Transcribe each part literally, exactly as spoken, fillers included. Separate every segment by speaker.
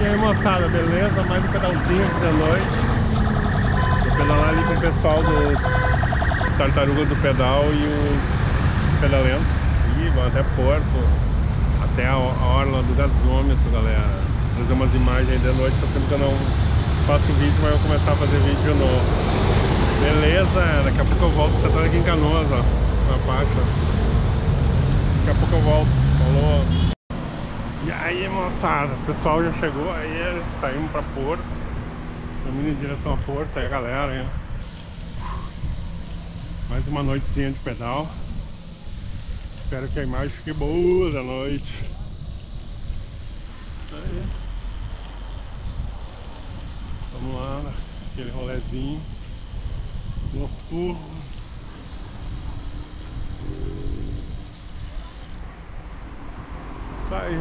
Speaker 1: E aí, moçada, beleza? Mais um pedalzinho aqui da noite. Vou pedalar ali com o pessoal dos tartarugas do pedal e os pedalentos. E vão até Porto, até a orla do gasômetro, galera. Trazer umas imagens aí de noite. Faz tempo que eu não faço vídeo, mas eu vou começar a fazer vídeo novo. Beleza? Daqui a pouco eu volto. Você tá aqui em Canoas, ó, na faixa. Daqui a pouco eu volto. Falou. E aí, moçada, o pessoal já chegou, aí saímos pra Porto. Estamos indo em direção a Porto, aí a galera, hein? Mais uma noitezinha de pedal. Espero que a imagem fique boa da noite. Aí. Vamos lá, aquele rolezinho noturno. Isso aí.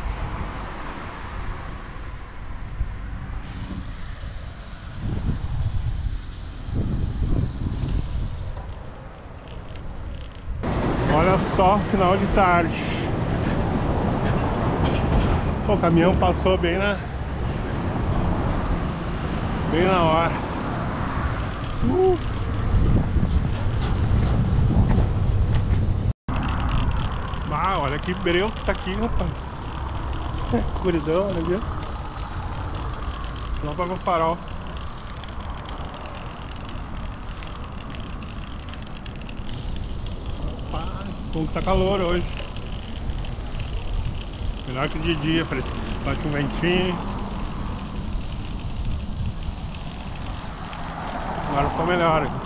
Speaker 1: Olha só, final de tarde. Pô, o caminhão passou bem na Bem na hora. uh. Ah, olha que breu que tá aqui, rapaz. Escuridão, olha aqui. Só apaga o farol. Como que tá calor hoje. Melhor que de dia, fresquinho. Bate um ventinho. Agora ficou melhor aqui.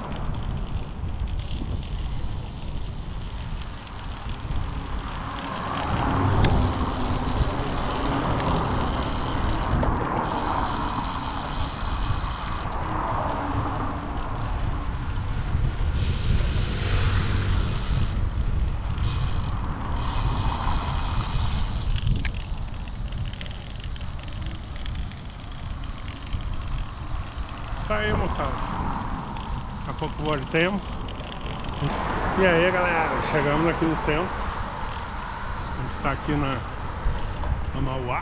Speaker 1: Isso aí, moçada. Daqui a pouco voltemos. E aí, galera, chegamos aqui no centro. A gente está aqui na, na Mauá.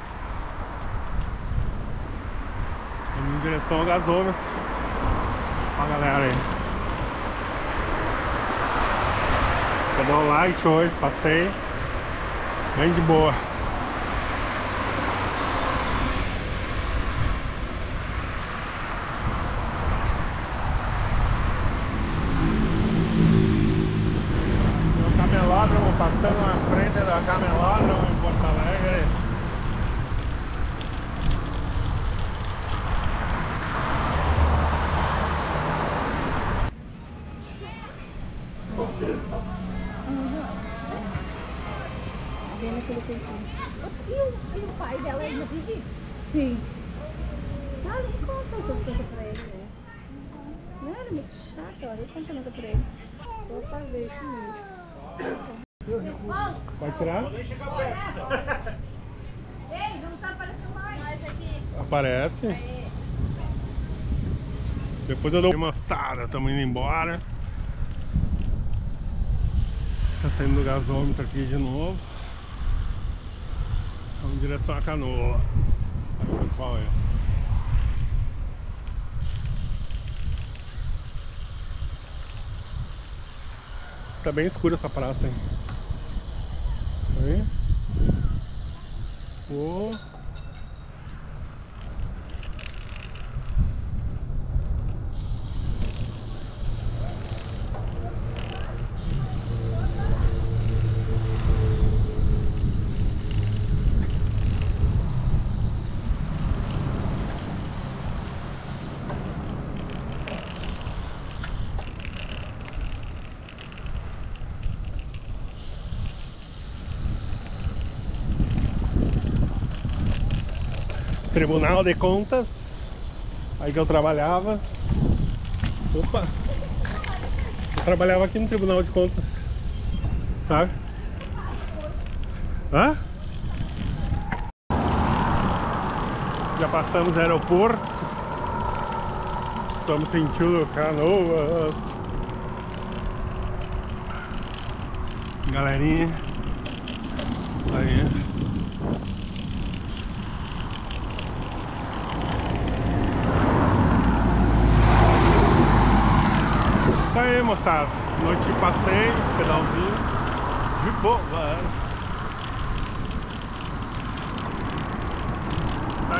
Speaker 1: Vamos em direção ao gasômetro. Olha a galera aí. Pedal light hoje, passei bem de boa. Passando na frente da Camelódromo em Porto Alegre.
Speaker 2: Vendo aquele peitinho. E o pai dela ainda vive? Sim. Tá ali, conta essas coisas pra ele, né? Não, ele é muito chato, olha, ele conta nada pra ele. Vou fazer isso mesmo.
Speaker 1: Pode tirar?
Speaker 2: Ei, não tá aparecendo mais aqui.
Speaker 1: Aparece.
Speaker 2: É.
Speaker 1: Depois eu dou uma moçada, estamos indo embora. Tá saindo do gasômetro aqui de novo. Vamos em direção a Canoas. Olha o pessoal aí. Tá bem escura essa praça, hein? Aí. Oh. Tribunal de Contas, aí que eu trabalhava. Opa! Eu trabalhava aqui no Tribunal de Contas, sabe? Hã? Já passamos o aeroporto. Estamos sentindo Canoas. Galerinha. Aí. aí, moçada. Noite de passeio, pedalzinho. De boas.